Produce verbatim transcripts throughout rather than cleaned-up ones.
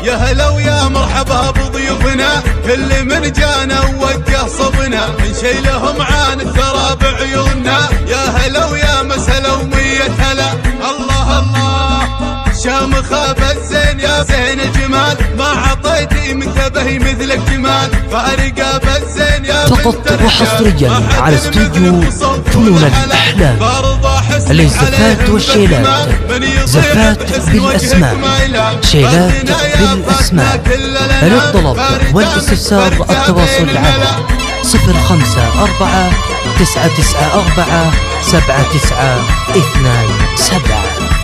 يا هلا ويا مرحبا بضيوفنا كل من جانا ووجه صبنا نشيلهم عن الثرى بعيوننا. يا هلا ويا مسهلا ومية هلا. الله الله شامخة بالزين يا زين الجمال ما عطيتي منتبه مثلك جمال فارقة بالزين يا فقط وحصريا على استوديو فنون الأحلام الزفات والشيلات. زفات بالأسماء، شيلات بالأسماء. للطلب والاستفسار التواصل على صفر خمسة أربعة تسعة تسعة أربعة سبعة تسعة اثنان سبعة.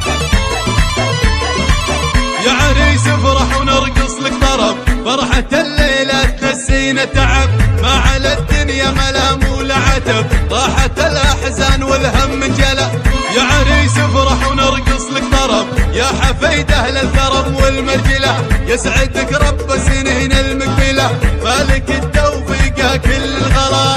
يا عريس افرح ونرقص لك طرب فرحة الليلة تنسينا تعب ما على الدنيا ملام ولا عتب راحت الأحزان والهم انجلى. يا عريس افرح ونرقص لك طرب يا حفيد أهل الكرم والمرجلة يسعدك رب سنين المقبلة مالك التوفيق كل الغلا.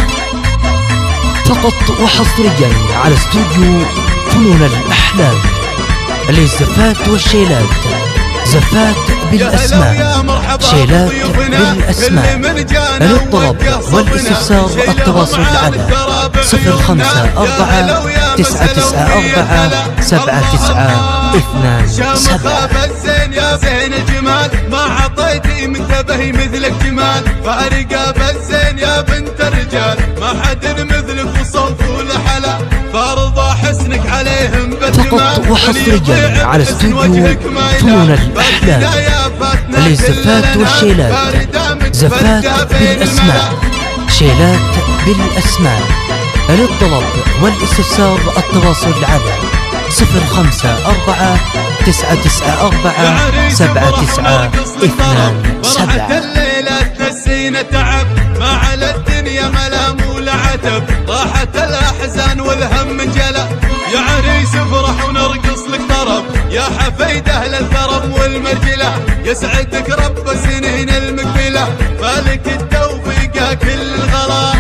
فقط وحصريا على استوديو فنون الأحلام الزفات والشيلات. زفات بالأسماء، شيلات بالأسماء. للطلب والاستفسار التواصل على صفر خمسة أربعة تسعة تسعة أربعة سبعة تسعة اثنان سبعة. يا زين الجمال ما عطيتي منتبه مثلك جمال فارقة بالزين يا بنت الرجال ما حد مثلك وصوف ولا حلا فارضى حسنك عليهم بالجمال. فقط وحصريا على استوديو فنون الأحلام الزفات والشيلات. زفات بالأسماء، شيلات بالأسماء. للطلب والاستفسار التواصل على صفر خمسة أربعة تسعة تسعة أربعة سبعة تسعة اثنان سبعة. الليلة تنسينا تعب ما على الدنيا ملام ولا عتب راحت الأحزان والهم انجلى. يا عريس افرح ونرقص لك طرب يا حفيد أهل الكرم والمرجلة يسعدك رب سنين المقبلة مالك التوفيق كل الغلا.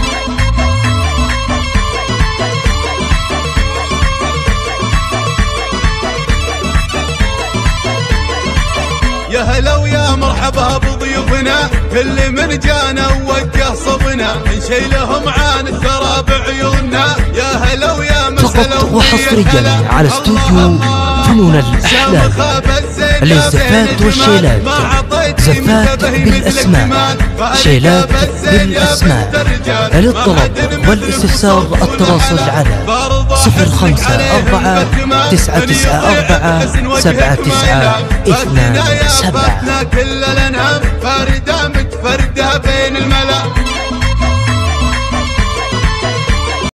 يا هلا ويا مرحبا بضيوفنا كل من جانا ووجه صبنا نشيلهم عن الثرى بعيوننا. يا هلا ويا مسهلا فقط وحصريا على استوديو فنون الأحلام الزفات والشيلات. زفات بالأسماء، شيلات بالأسماء. للطلب والاستفسار التواصل على صفر خمسة أربعة تسعة تسعة أربعة سبعة تسعة اثنان سبعة. كل الأنام فاردة متفردة بين الملا